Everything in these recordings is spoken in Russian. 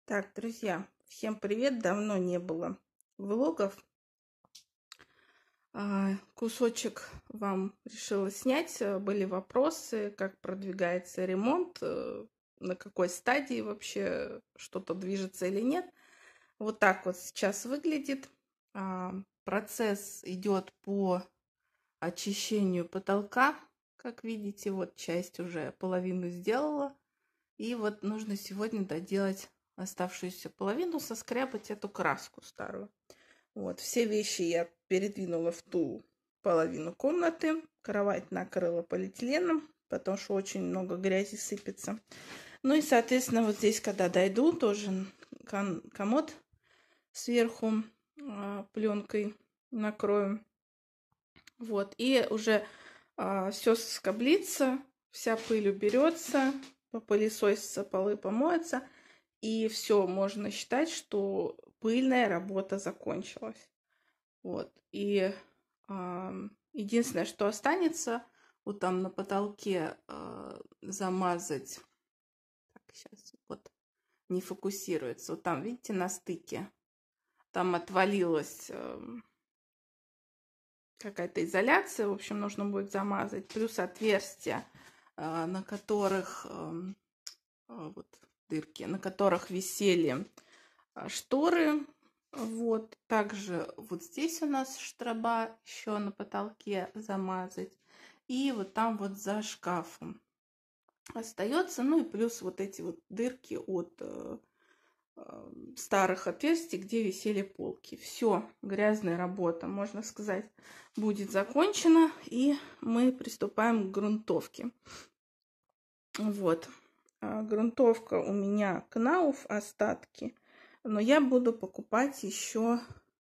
Так, друзья, всем привет! Давно не было влогов. Кусочек вам решила снять. Были вопросы, как продвигается ремонт, на какой стадии вообще что-то движется или нет. Вот так вот сейчас выглядит. Процесс идет по очищению потолка. Как видите, вот часть уже половину сделала. И вот нужно сегодня доделать оставшуюся половину, соскрябать эту краску старую. Вот, все вещи я передвинула в ту половину комнаты. Кровать накрыла полиэтиленом, потому что очень много грязи сыпется. Ну и, соответственно, вот здесь, когда дойду, тоже комод сверху пленкой накрою. Вот, и уже все соскоблится, вся пыль уберется, попылесосится, полы помоются, и все, можно считать, что пыльная работа закончилась. Вот, и единственное, что останется, вот там на потолке замазать, так, сейчас вот не фокусируется, вот там, видите, на стыке, там отвалилась какая-то изоляция, в общем, нужно будет замазать, плюс отверстия, на которых вот дырки, на которых висели шторы. Вот также вот здесь у нас штроба еще на потолке замазать, и вот там вот за шкафом остается, ну и плюс вот эти вот дырки от старых отверстий, где висели полки. Все, грязная работа, можно сказать, будет закончена, и мы приступаем к грунтовке. Вот, грунтовка у меня Кнауф остатки, но я буду покупать еще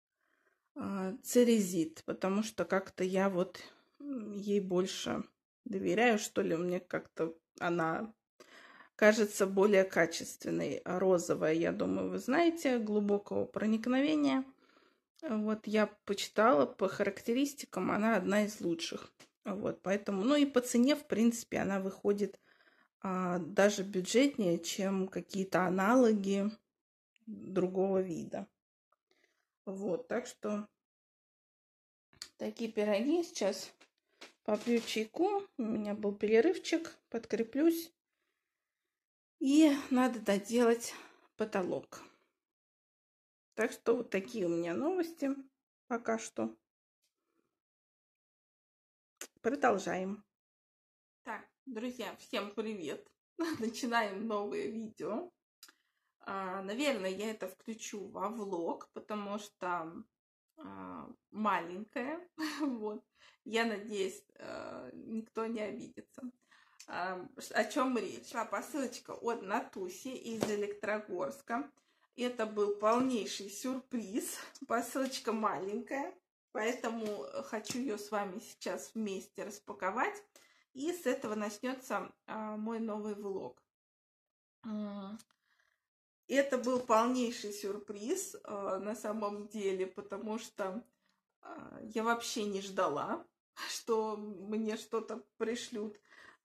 Церезит, потому что как-то я вот ей больше доверяю, что ли, мне как-то она кажется более качественной. Розовая, я думаю, вы знаете, глубокого проникновения. Вот я почитала по характеристикам, она одна из лучших. Вот, поэтому, ну и по цене, в принципе, она выходит даже бюджетнее, чем какие-то аналоги другого вида. Вот, так что такие пироги. Сейчас попью чайку. У меня был перерывчик, подкреплюсь. И надо доделать потолок. Так что вот такие у меня новости пока что. Продолжаем. Так, друзья, всем привет. Начинаем новое видео. Наверное, я это включу во влог, потому что маленькая. Вот. Я надеюсь, никто не обидится. О чем речь? Посылочка от Натуси из Электрогорска. Это был полнейший сюрприз. Посылочка маленькая, поэтому хочу ее с вами сейчас вместе распаковать. И с этого начнется мой новый влог. Это был полнейший сюрприз на самом деле, потому что я вообще не ждала, что мне что-то пришлют.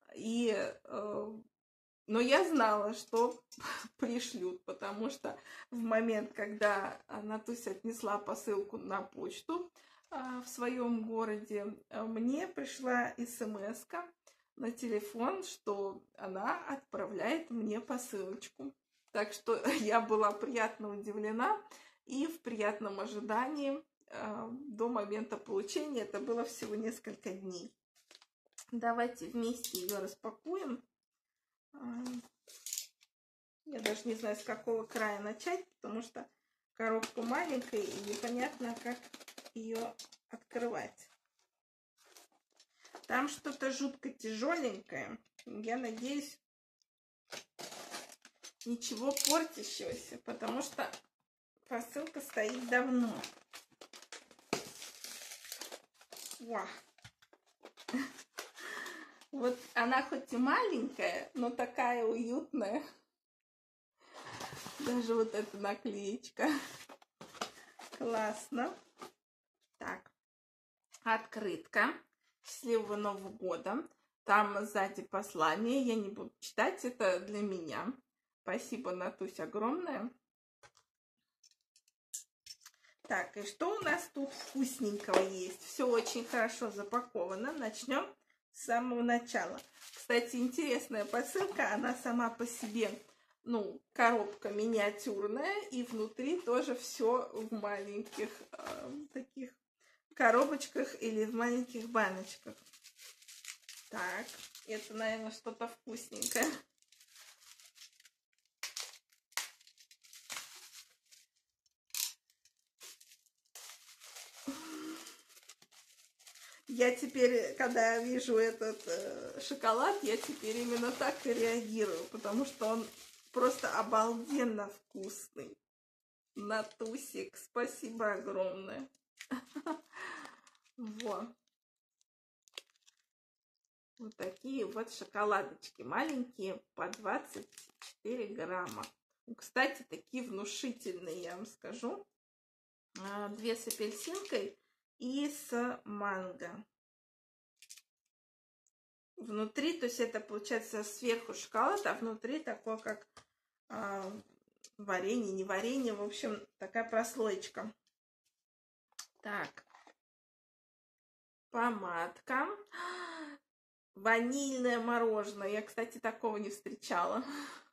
Но я знала, что пришлют, потому что в момент, когда Натуся отнесла посылку на почту в своем городе, мне пришла смс-ка на телефон, что она отправляет мне посылочку. Так что я была приятно удивлена и в приятном ожидании до момента получения. Это было всего несколько дней. Давайте вместе ее распакуем. Я даже не знаю, с какого края начать, потому что коробка маленькая и непонятно, как ее открывать. Там что-то жутко тяжеленькое. Я надеюсь, ничего портящегося, потому что посылка стоит давно. Вау. Вот она хоть и маленькая, но такая уютная. Даже вот эта наклеечка. Классно. Так, открытка. Счастливого Нового года. Там сзади послание. Я не буду читать, это для меня. Спасибо, Натусь, огромное. Так, и что у нас тут вкусненького есть? Все очень хорошо запаковано. Начнем с самого начала. Кстати, интересная посылка. Она сама по себе, ну, коробка миниатюрная. И внутри тоже все в маленьких таких коробочках или в маленьких баночках. Так, это, наверное, что-то вкусненькое. Я теперь, когда вижу этот шоколад, я теперь именно так и реагирую, потому что он просто обалденно вкусный. Натусик, спасибо огромное. Вот. Вот такие вот шоколадочки маленькие по 24 грамма. Кстати, такие внушительные, я вам скажу. 2 с апельсинкой и с манго. Внутри, то есть это получается сверху шоколад, а внутри такое как варенье, не варенье, в общем, такая прослоечка. Так, помадка. Ванильное мороженое. Я, кстати, такого не встречала.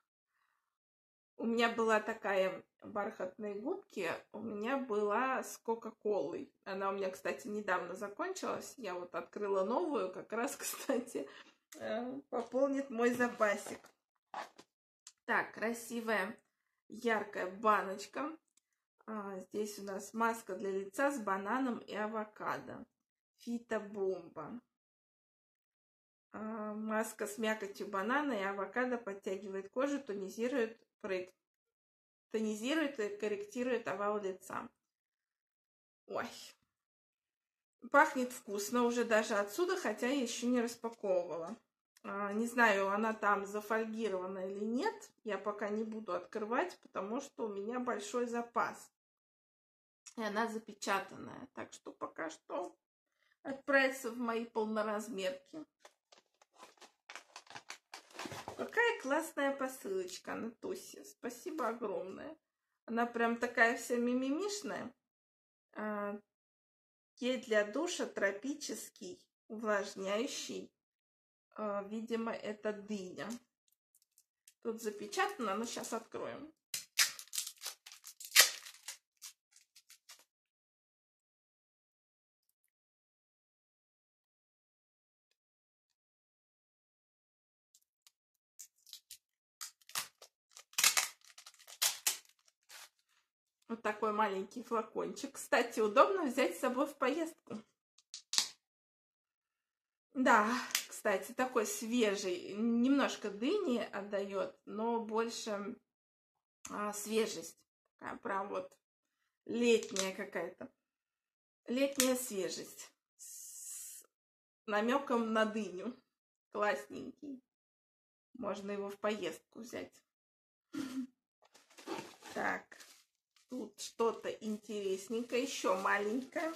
У меня была такая бархатные губки, у меня была с Кока-Колой. Она у меня, кстати, недавно закончилась. Я вот открыла новую, как раз, кстати, пополнит мой запасик. Так, красивая, яркая баночка. Здесь у нас маска для лица с бананом и авокадо. Фитобомба. Маска с мякотью банана и авокадо подтягивает кожу, тонизирует и корректирует овал лица. Ой, пахнет вкусно уже даже отсюда, хотя я еще не распаковывала. Не знаю, она там зафольгирована или нет. Я пока не буду открывать, потому что у меня большой запас. И она запечатанная. Так что пока что отправится в мои полноразмерки. Какая классная посылочка, Натуся. Спасибо огромное. Она прям такая вся мимимишная. Гель для душа тропический, увлажняющий. Видимо, это дыня. Тут запечатано, но сейчас откроем. Вот такой маленький флакончик. Кстати, удобно взять с собой в поездку. Да, кстати, такой свежий. Немножко дыни отдает, но больше свежесть. Такая прям вот летняя какая-то. Летняя свежесть. С намеком на дыню. Классненький. Можно его в поездку взять. Так. Тут что-то интересненькое, еще маленькое.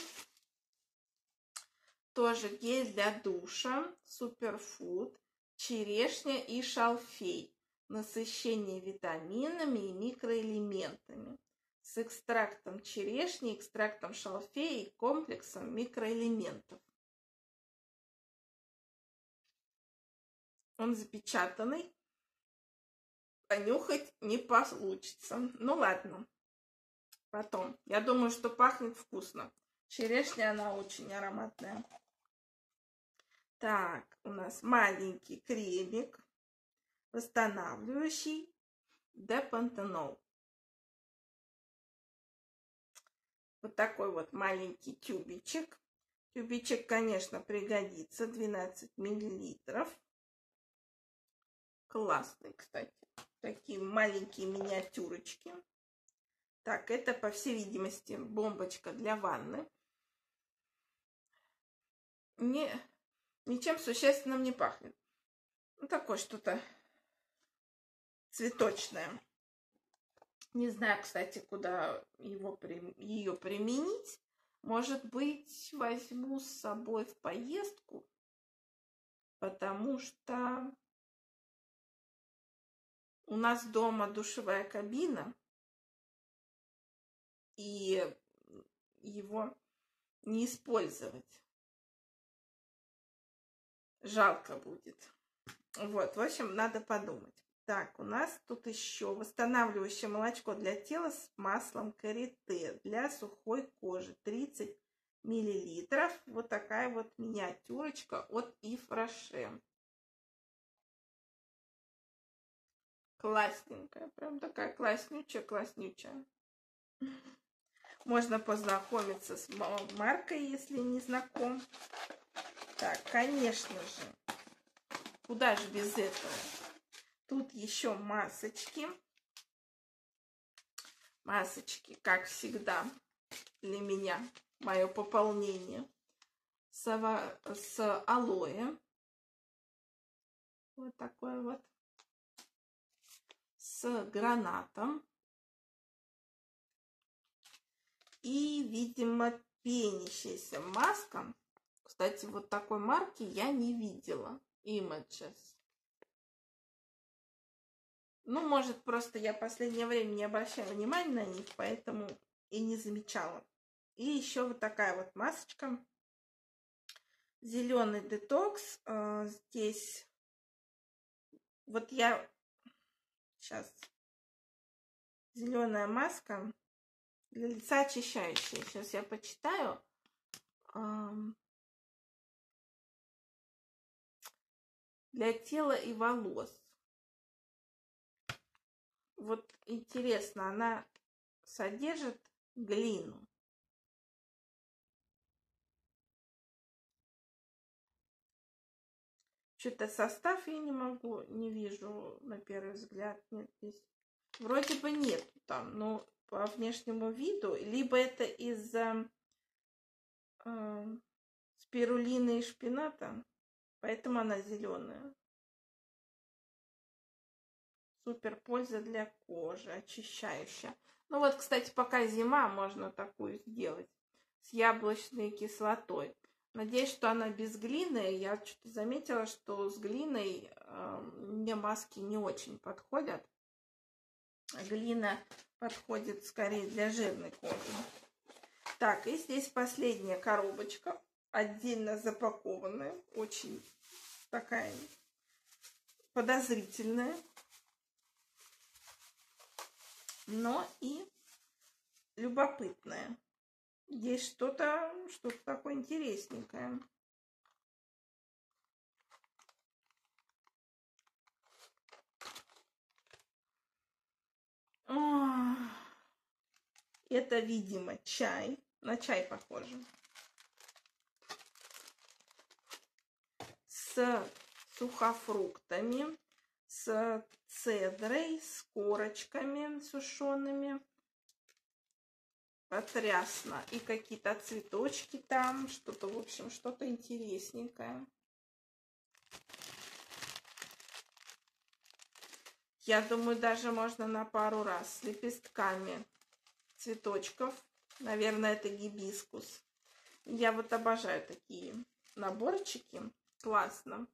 Тоже гель для душа, суперфуд, черешня и шалфей. Насыщение витаминами и микроэлементами. С экстрактом черешни, экстрактом шалфея и комплексом микроэлементов. Он запечатанный. Понюхать не получится. Ну ладно. Потом. Я думаю, что пахнет вкусно. Черешня, она очень ароматная. Так, у нас маленький кремик, восстанавливающий депантенол. Вот такой вот маленький тюбичек. Тюбичек, конечно, пригодится. 12 миллилитров. Классный, кстати. Такие маленькие миниатюрочки. Так, это, по всей видимости, бомбочка для ванны. Ничем существенным не пахнет. Ну, такое что-то цветочное. Не знаю, кстати, куда ее применить. Может быть, возьму с собой в поездку, потому что у нас дома душевая кабина, и его не использовать. Жалко будет. Вот, в общем, надо подумать. Так, у нас тут еще восстанавливающее молочко для тела с маслом карите для сухой кожи. 30 миллилитров. Вот такая вот миниатюрочка от Yves Rocher. Классненькая, прям такая класснючая. Можно познакомиться с маркой, если не знаком. Так, конечно же, куда же без этого? Тут еще масочки. Масочки, как всегда, для меня, мое пополнение. С алоэ. Вот такой вот. С гранатом. И, видимо, пенящаяся маска. Кстати, вот такой марки я не видела. Images. Ну, может, просто я в последнее время не обращала внимания на них, поэтому и не замечала. И еще вот такая вот масочка. Зеленый детокс. Здесь вот я сейчас зеленая маска для лица очищающая. Сейчас я почитаю. Для тела и волос. Вот интересно, она содержит глину. Что-то состав я не вижу на первый взгляд. Нет, здесь вроде бы нет там, но по внешнему виду. Либо это из-за спирулины и шпината, поэтому она зеленая. Супер польза для кожи, очищающая. Ну вот, кстати, пока зима, можно такую сделать с яблочной кислотой. Надеюсь, что она без глины. Я что-то заметила, что с глиной мне маски не очень подходят. Глина подходит скорее для жирной кожи. Так, и здесь последняя коробочка, отдельно запакованная, очень такая подозрительная, но и любопытная. Есть что-то такое интересненькое. Это, видимо, чай. На чай похоже. С сухофруктами, с цедрой, с корочками сушеными. Потрясно. И какие-то цветочки там. Что-то, в общем, что-то интересненькое. Я думаю, даже можно на пару раз с лепестками цветочков. Наверное, это гибискус. Я вот обожаю такие наборчики. Классно.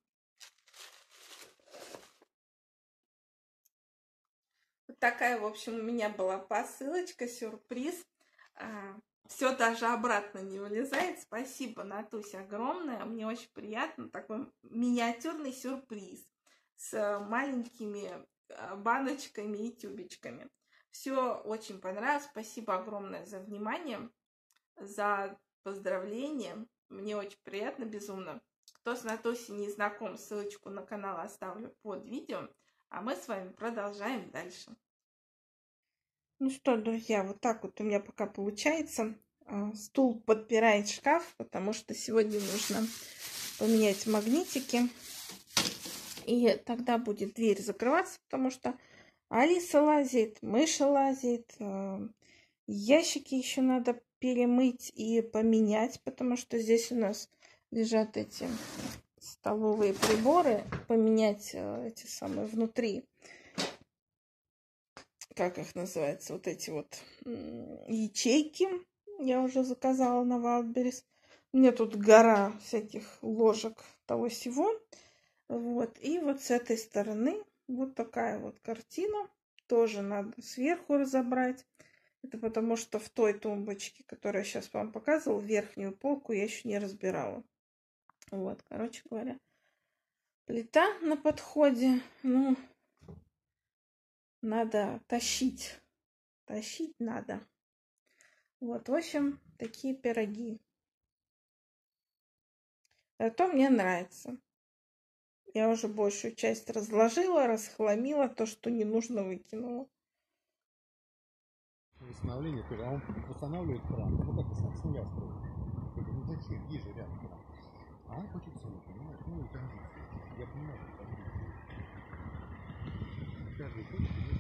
Вот такая, в общем, у меня была посылочка, сюрприз. Все даже обратно не вылезает. Спасибо, Натуся, огромное. Мне очень приятно. Такой миниатюрный сюрприз с маленькими баночками и тюбичками. Все очень понравилось. Спасибо огромное за внимание, за поздравления. Мне очень приятно, безумно. Кто с Натусей не знаком, ссылочку на канал оставлю под видео. А мы с вами продолжаем дальше. Ну что, друзья, вот так вот у меня пока получается. Стул подпирает шкаф, потому что сегодня нужно поменять магнитики. И тогда будет дверь закрываться, потому что Алиса лазит, мыша лазит. Ящики еще надо перемыть и поменять, потому что здесь у нас лежат эти столовые приборы. Поменять эти самые внутри, как их называется, вот эти вот ячейки. Я уже заказала на Wildberries. У меня тут гора всяких ложек того всего. Вот. И вот с этой стороны вот такая вот картина. Тоже надо сверху разобрать. Это потому, что в той тумбочке, которую я сейчас вам показывала, верхнюю полку я еще не разбирала. Вот, короче говоря. Плита на подходе. Ну, надо тащить. Тащить надо. Вот, в общем, такие пироги. Зато мне нравится. Я уже большую часть разложила, расхламила, то, что не нужно, выкинула. Восстановление, а он восстанавливает кран. Ну как восстанавливает? Семья строит. Ну зачем? Есть же рядом кран. А он хочет свой, понимаешь? Ну и кондицию. Я понимаю, что кондицию. Каждый хочет.